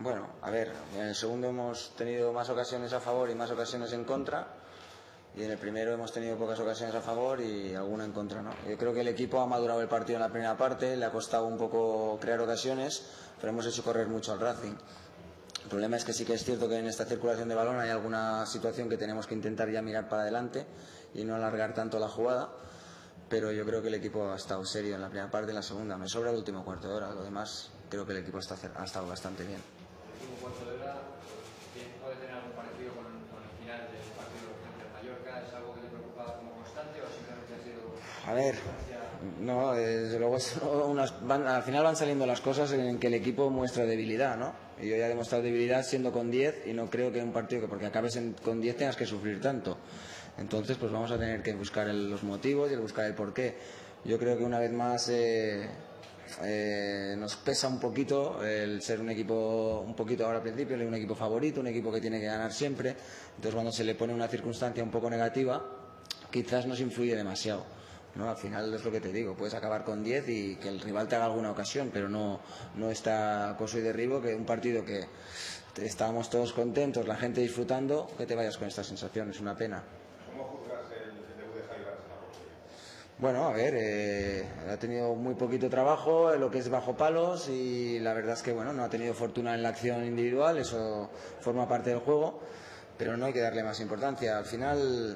Bueno, a ver, en el segundo hemos tenido más ocasiones a favor y más ocasiones en contra, y en el primero hemos tenido pocas ocasiones a favor y alguna en contra, ¿no? Yo creo que el equipo ha madurado el partido en la primera parte, le ha costado un poco crear ocasiones, pero hemos hecho correr mucho al Racing. El problema es que sí que es cierto que en esta circulación de balón hay alguna situación que tenemos que intentar ya mirar para adelante y no alargar tanto la jugada, pero yo creo que el equipo ha estado serio en la primera parte y en la segunda. Me sobra el último cuarto de hora, lo demás creo que el equipo ha estado bastante bien. El último cuarto de hora puede tener algo parecido con el final del partido frente al Mallorca. ¿Es algo que te preocupa como constante o simplemente ha sido...? A ver, no, desde luego al final van saliendo las cosas en que el equipo muestra debilidad, ¿no? Y yo ya he demostrado debilidad siendo con 10 y no creo que en un partido que porque acabes con 10 tengas que sufrir tanto. Entonces pues vamos a tener que buscar los motivos y buscar el porqué. Yo creo que una vez más nos pesa un poquito el ser un equipo, un poquito ahora al principio, un equipo favorito, un equipo que tiene que ganar siempre. Entonces cuando se le pone una circunstancia un poco negativa, quizás nos influye demasiado, ¿no? Al final es lo que te digo, puedes acabar con 10 y que el rival te haga alguna ocasión, pero no está acoso y derribo, que un partido que estábamos todos contentos, la gente disfrutando, que te vayas con esta sensación, es una pena. ¿Cómo juzgas el debut de Javi Barça en la portería? Bueno, a ver, ha tenido muy poquito trabajo en lo que es bajo palos y la verdad es que bueno, no ha tenido fortuna en la acción individual, eso forma parte del juego, pero no hay que darle más importancia. Al final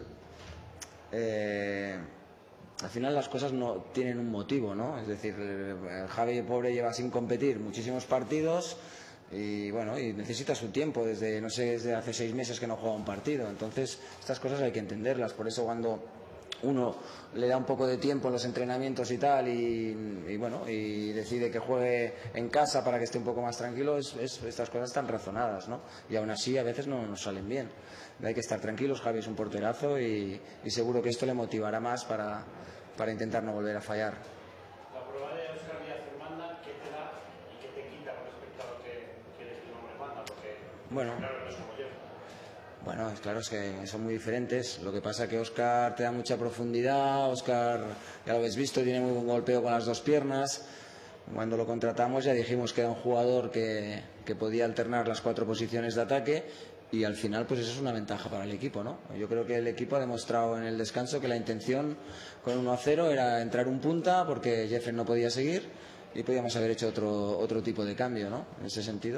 las cosas no tienen un motivo, ¿no? Es decir, Javi pobre lleva sin competir muchísimos partidos y bueno, y necesita su tiempo desde hace 6 meses que no juega un partido. Entonces estas cosas hay que entenderlas. Por eso cuando uno le da un poco de tiempo en los entrenamientos y tal y bueno, y decide que juegue en casa para que esté un poco más tranquilo, estas cosas están razonadas, ¿no? Y aún así a veces no nos salen bien. Hay que estar tranquilos. Javi es un porterazo y seguro que esto le motivará más para intentar no volver a fallar. La prueba de Óscar Díaz-Hermanda, ¿qué te da y qué te quita con respecto a lo que quieres que no me manda? Porque bueno, claro, no es como yo. Bueno, claro, es que son muy diferentes. Lo que pasa es que Óscar te da mucha profundidad. Óscar, ya lo habéis visto, tiene muy buen golpeo con las dos piernas. Cuando lo contratamos ya dijimos que era un jugador que podía alternar las 4 posiciones de ataque y al final pues eso es una ventaja para el equipo, ¿no? Yo creo que el equipo ha demostrado en el descanso que la intención con 1-0 era entrar un punta porque Jeffrey no podía seguir y podíamos haber hecho otro tipo de cambio, ¿no? En ese sentido.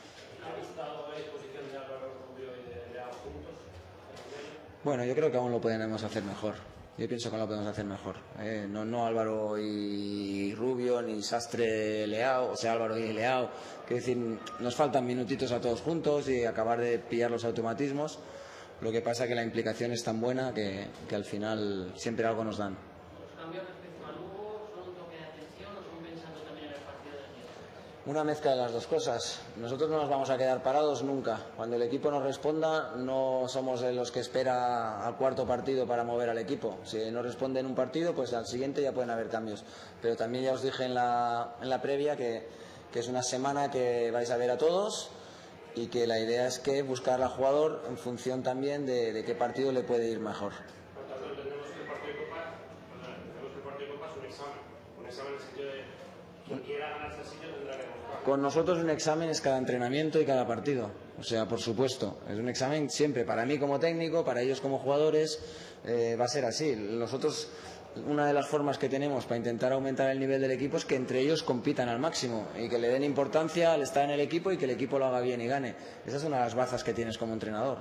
Bueno, yo creo que aún lo podemos hacer mejor. Yo pienso que aún lo podemos hacer mejor. No Álvaro y Rubio, ni Sastre Leao, o sea, Álvaro y Leao. Quiero decir, nos faltan minutitos a todos juntos y acabar de pillar los automatismos. Lo que pasa es que la implicación es tan buena que al final siempre algo nos dan. ¿Los cambios respecto a Lugo son un toque de atención o son pensando también en el partido del día? Una mezcla de las dos cosas. Nosotros no nos vamos a quedar parados nunca. Cuando el equipo nos responda, no somos de los que espera al cuarto partido para mover al equipo. Si no responde en un partido, pues al siguiente ya pueden haber cambios. Pero también ya os dije en la previa que es una semana que vais a ver a todos y que la idea es que buscar al jugador en función también de qué partido le puede ir mejor. Por tanto, entendemos que el partido de Copa es un examen. Un examen en el sentido de quien quiera ganarse el sitio tendrá que demostrar. Con nosotros un examen es cada entrenamiento y cada partido. O sea, por supuesto, es un examen siempre para mí como técnico, para ellos como jugadores, va a ser así. Nosotros, una de las formas que tenemos para intentar aumentar el nivel del equipo es que entre ellos compitan al máximo y que le den importancia al estar en el equipo y que el equipo lo haga bien y gane. Esa es una de las bazas que tienes como entrenador.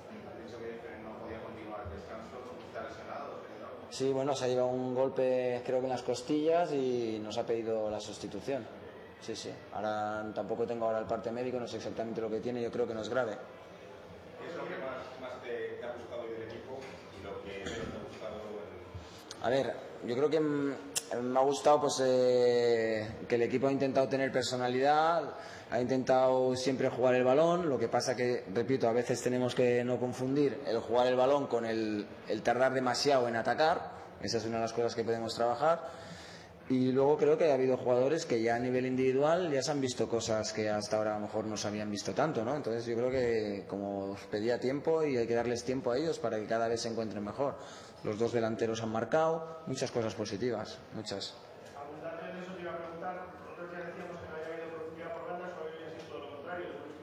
Sí, bueno, se ha llevado un golpe creo que en las costillas y nos ha pedido la sustitución. Sí. Ahora tampoco tengo ahora el parte médico, no sé exactamente lo que tiene, yo creo que no es grave. ¿Qué es lo que más te ha gustado hoy del equipo y lo que menos te ha gustado? A ver, yo creo que me ha gustado pues que el equipo ha intentado tener personalidad, ha intentado siempre jugar el balón. Lo que pasa que, repito, a veces tenemos que no confundir el jugar el balón con el tardar demasiado en atacar. Esa es una de las cosas que podemos trabajar. Y luego creo que ha habido jugadores que ya a nivel individual ya se han visto cosas que hasta ahora a lo mejor no se habían visto tanto, ¿no? Entonces yo creo que como os pedía tiempo y hay que darles tiempo a ellos para que cada vez se encuentren mejor. Los dos delanteros han marcado, muchas cosas positivas, muchas. Abundante en eso te iba a preguntar, nosotros ya decíamos que no había habido profundidad por bandas, hoy ha sido todo lo contrario,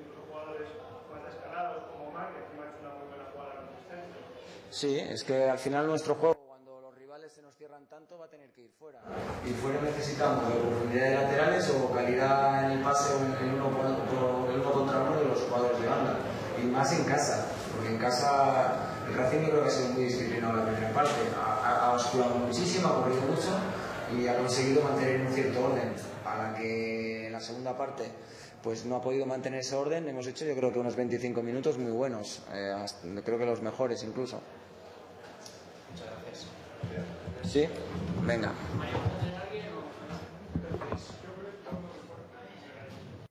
Sí, es que al final nuestro juego, cuando los rivales se nos cierran tanto, va a tener que ir fuera. Y fuera necesitamos o profundidad de laterales o calidad en el pase o en el uno contra uno de los jugadores de banda. Y más en casa, porque en casa el Racing yo creo que ha sido muy disciplinado en la primera parte. Ha oscurado muchísimo, ha corrido mucho y ha conseguido mantener un cierto orden. A la que en la segunda parte pues no ha podido mantener ese orden, hemos hecho yo creo que unos 25 minutos muy buenos, creo que los mejores incluso. Muchas gracias. ¿Sí? Venga. Mario.